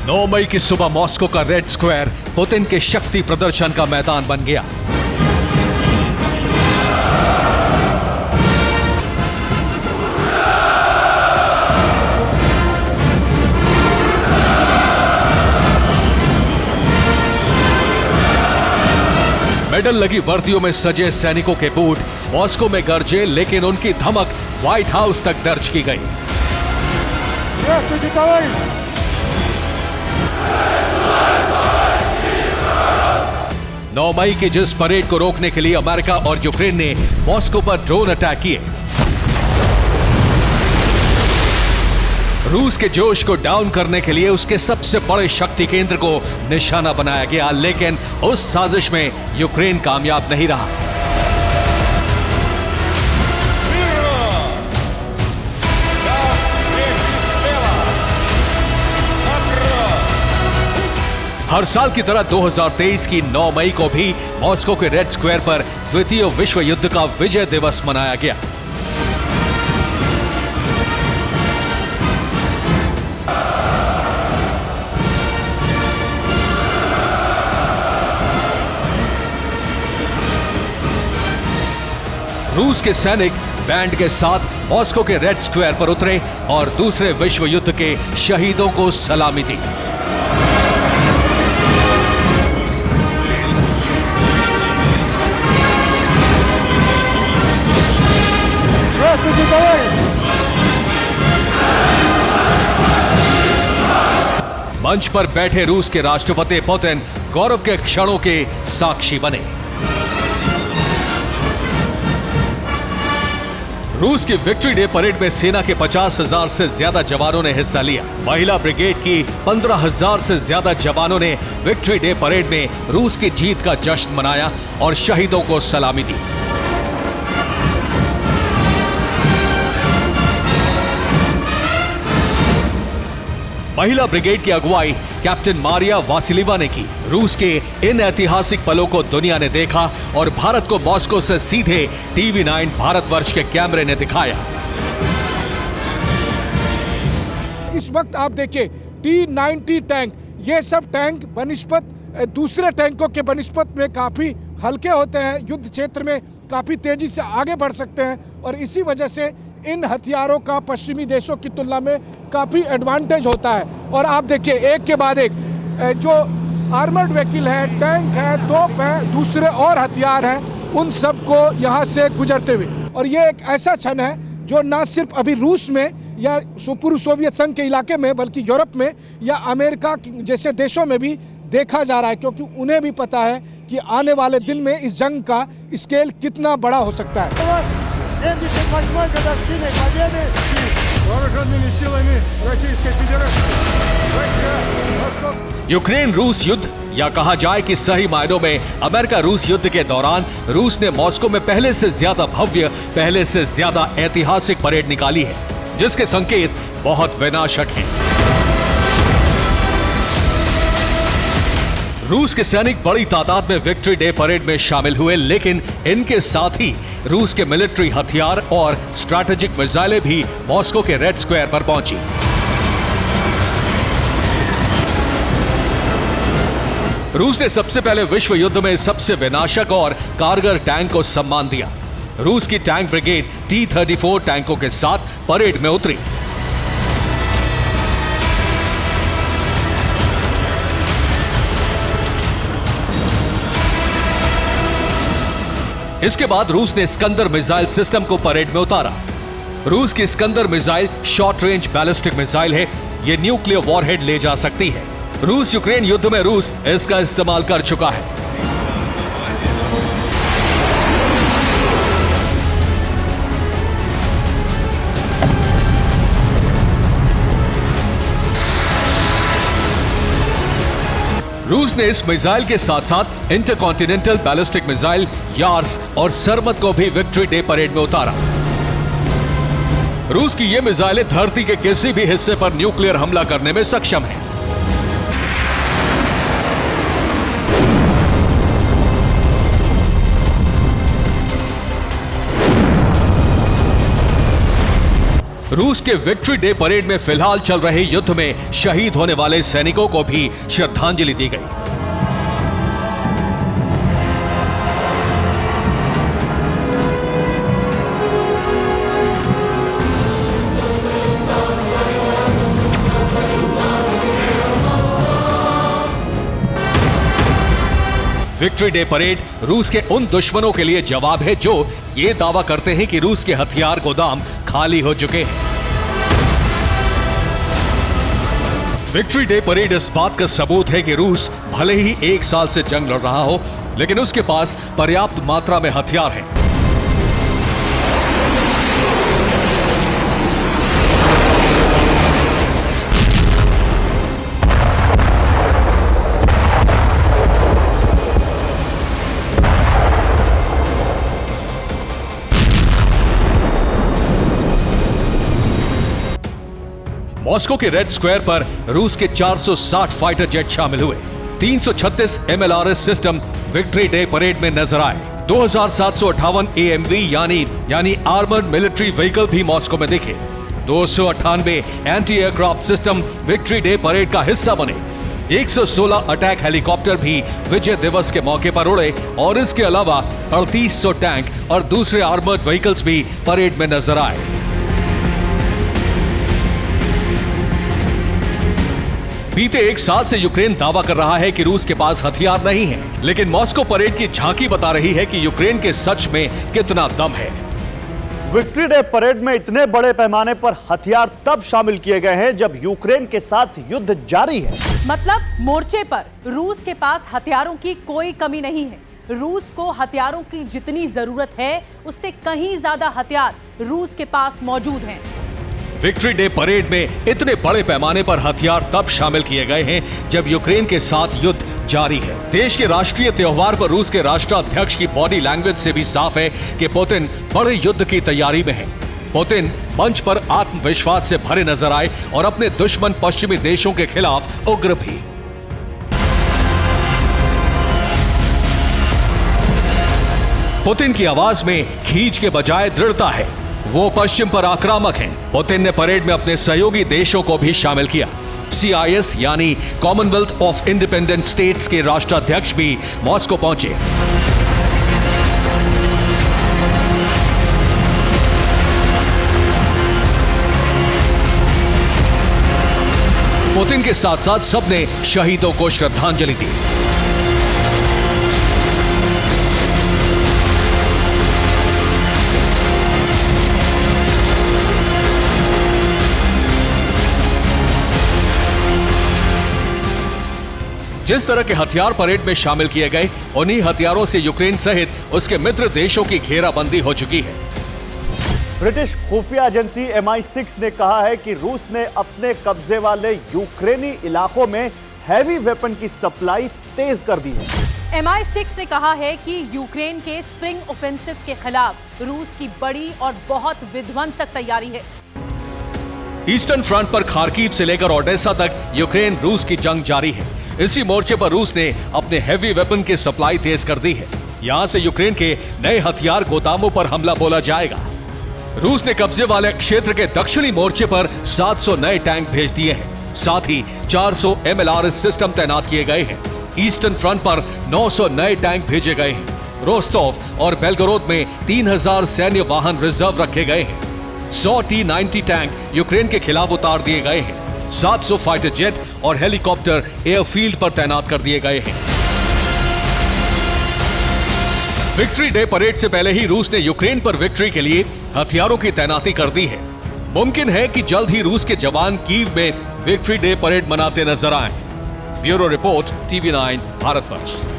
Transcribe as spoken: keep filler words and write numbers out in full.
नौ मई की सुबह मॉस्को का रेड स्क्वायर पुतिन के शक्ति प्रदर्शन का मैदान बन गया। मेडल लगी वर्दियों में सजे सैनिकों के बूट मॉस्को में गरजे, लेकिन उनकी धमक व्हाइट हाउस तक दर्ज की गई। नौ मई की जिस परेड को रोकने के लिए अमेरिका और यूक्रेन ने मॉस्को पर ड्रोन अटैक किए, रूस के जोश को डाउन करने के लिए उसके सबसे बड़े शक्ति केंद्र को निशाना बनाया गया, लेकिन उस साजिश में यूक्रेन कामयाब नहीं रहा। हर साल की तरह दो हज़ार तेईस की नौ मई को भी मॉस्को के रेड स्क्वायर पर द्वितीय विश्व युद्ध का विजय दिवस मनाया गया। रूस के सैनिक बैंड के साथ मॉस्को के रेड स्क्वायर पर उतरे और दूसरे विश्व युद्ध के शहीदों को सलामी दी। मंच पर बैठे रूस के राष्ट्रपति पुतिन गौरव के क्षणों के साक्षी बने। रूस की विक्ट्री डे परेड में सेना के पचास हजार से ज्यादा जवानों ने हिस्सा लिया। महिला ब्रिगेड की पंद्रह हजार से ज्यादा जवानों ने विक्ट्री डे परेड में रूस की जीत का जश्न मनाया और शहीदों को सलामी दी। महिला ब्रिगेड की अगुवाई कैप्टन मारिया वासिलिवा ने की। रूस के इन ऐतिहासिक पलों को दुनिया ने देखा और भारत को मॉस्को से सीधे टीवी नाइन भारतवर्ष के कैमरे ने दिखाया। इस वक्त आप देखिए टी नाइंटी टैंक, ये सब टैंक बनिस्पत दूसरे टैंकों के बनिस्पत में काफी हल्के होते हैं, युद्ध क्षेत्र में काफी तेजी से आगे बढ़ सकते हैं और इसी वजह से इन हथियारों का पश्चिमी देशों की तुलना में काफ़ी एडवांटेज होता है। और आप देखिए एक के बाद एक जो आर्मर्ड व्हीकल है, टैंक है, तोप है, दूसरे और हथियार हैं, उन सब को यहाँ से गुजरते हुए। और ये एक ऐसा क्षण है जो ना सिर्फ अभी रूस में या पूर्व सोवियत संघ के इलाके में बल्कि यूरोप में या अमेरिका जैसे देशों में भी देखा जा रहा है, क्योंकि उन्हें भी पता है कि आने वाले दिन में इस जंग का स्केल कितना बड़ा हो सकता है। семьдесят восьмой годовщиной победы вооруженными силами Российской Федерации. यूक्रेन रूस युद्ध, या कहा जाए कि सही मायनों में अमेरिका रूस युद्ध के दौरान रूस ने मॉस्को में पहले से ज्यादा भव्य, पहले से ज्यादा ऐतिहासिक परेड निकाली है, जिसके संकेत बहुत विनाशक हैं। रूस के सैनिक बड़ी तादाद में विक्ट्री डे परेड में शामिल हुए, लेकिन इनके साथ ही रूस के मिलिट्री हथियार और स्ट्रैटेजिक मिसाइलें भी मॉस्को के रेड स्क्वायर पर पहुंची। रूस ने सबसे पहले विश्व युद्ध में सबसे विनाशक और कारगर टैंक को सम्मान दिया। रूस की tank brigade T thirty four टैंकों के साथ परेड में उतरी। इसके बाद रूस ने स्कंदर मिसाइल सिस्टम को परेड में उतारा। रूस की Iskander missile short range ballistic missile है। यह न्यूक्लियर वॉरहेड ले जा सकती है। रूस यूक्रेन युद्ध में रूस इसका इस्तेमाल कर चुका है। रूस ने इस मिसाइल के साथ साथ इंटरकॉन्टिनेंटल बैलिस्टिक मिसाइल यार्स और सरमत को भी विक्ट्री डे परेड में उतारा। रूस की ये मिसाइलें धरती के किसी भी हिस्से पर न्यूक्लियर हमला करने में सक्षम हैं। रूस के विक्ट्री डे परेड में फिलहाल चल रहे युद्ध में शहीद होने वाले सैनिकों को भी श्रद्धांजलि दी गई। विक्ट्री डे परेड रूस के उन दुश्मनों के लिए जवाब है जो ये दावा करते हैं कि रूस के हथियार गोदाम खाली हो चुके हैं। विक्ट्री डे परेड इस बात का सबूत है कि रूस भले ही एक साल से जंग लड़ रहा हो, लेकिन उसके पास पर्याप्त मात्रा में हथियार हैं। मॉस्को के रेड स्क्वायर पर रूस के चार सौ साठ फाइटर जेट शामिल हुए। तीन सौ छत्तीस M L R S system victory day parade में नजर आए। दो हज़ार सात सौ अट्ठावन ए एम वी यानी यानी आर्मर्ड मिलिट्री व्हीकल भी मॉस्को में दिखे। दो सौ अट्ठानवे anti aircraft system victory day parade का हिस्सा बने। एक सौ सोलह अटैक हेलीकॉप्टर भी विजय दिवस के मौके पर उड़े और इसके अलावा अड़तीस सौ टैंक और दूसरे आर्मर्ड व्हीकल्स भी परेड में नजर आए। बीते एक साल से यूक्रेन दावा कर रहा है कि रूस के पास हथियार नहीं है, लेकिन मॉस्को परेड की झांकी बता रही है कि यूक्रेन के सच में कितना दम है। विक्ट्री डे परेड में इतने बड़े पैमाने पर हथियार तब शामिल किए गए हैं जब यूक्रेन के साथ युद्ध जारी है। मतलब मोर्चे पर रूस के पास हथियारों की कोई कमी नहीं है। रूस को हथियारों की जितनी जरूरत है उससे कहीं ज्यादा हथियार रूस के पास मौजूद हैं। विक्ट्री डे परेड में इतने बड़े पैमाने पर हथियार तब शामिल किए गए हैं जब यूक्रेन के साथ युद्ध जारी है। देश के राष्ट्रीय त्योहार पर रूस के राष्ट्राध्यक्ष की बॉडी लैंग्वेज से भी साफ है कि पुतिन बड़े युद्ध की तैयारी में है। पुतिन मंच पर आत्मविश्वास से भरे नजर आए और अपने दुश्मन पश्चिमी देशों के खिलाफ उग्र भी। पुतिन की आवाज में खींच के बजाय दृढ़ता है। वो पश्चिम पर आक्रामक हैं। पुतिन ने परेड में अपने सहयोगी देशों को भी शामिल किया। सी आई एस यानी कॉमनवेल्थ ऑफ इंडिपेंडेंट स्टेट्स के राष्ट्राध्यक्ष भी मॉस्को पहुंचे। पुतिन के साथ साथ सबने शहीदों को श्रद्धांजलि दी। जिस तरह के हथियार परेड में शामिल किए गए, उन्हीं हथियारों से यूक्रेन सहित उसके मित्र देशों की घेराबंदी हो चुकी है। ब्रिटिश खुफिया एजेंसी एम आई सिक्स ने कहा है कि रूस ने अपने कब्जे वाले यूक्रेनी इलाकों में हैवी वेपन की सप्लाई तेज कर दी है। एम आई सिक्स ने कहा है कि यूक्रेन के स्प्रिंग ऑफेंसिव के खिलाफ रूस की बड़ी और बहुत विध्वंसक तैयारी है। ईस्टर्न फ्रंट पर खार्किव से लेकर ओडेसा तक यूक्रेन रूस की जंग जारी है। इसी मोर्चे पर रूस ने अपने हैवी वेपन की सप्लाई तेज कर दी है। यहां से यूक्रेन के नए हथियार गोदामों पर हमला बोला जाएगा। रूस ने कब्जे वाले क्षेत्र के दक्षिणी मोर्चे पर सात सौ नए टैंक भेज दिए हैं। साथ ही चार सौ M L R S system तैनात किए गए हैं। ईस्टर्न फ्रंट पर नौ सौ नए टैंक भेजे गए हैं। रोस्टोव और बेलगोरोद में तीन हज़ार सैन्य वाहन रिजर्व रखे गए हैं। सौ टी नाइंटी टैंक यूक्रेन के खिलाफ उतार दिए गए हैं। सात सौ फाइटर जेट और हेलीकॉप्टर एयरफील्ड पर तैनात कर दिए गए हैं। विक्ट्री डे परेड से पहले ही रूस ने यूक्रेन पर विक्ट्री के लिए हथियारों की तैनाती कर दी है। मुमकिन है कि जल्द ही रूस के जवान कीव में विक्ट्री डे परेड मनाते नजर आए। Bureau report TV nine Bharatvarsh.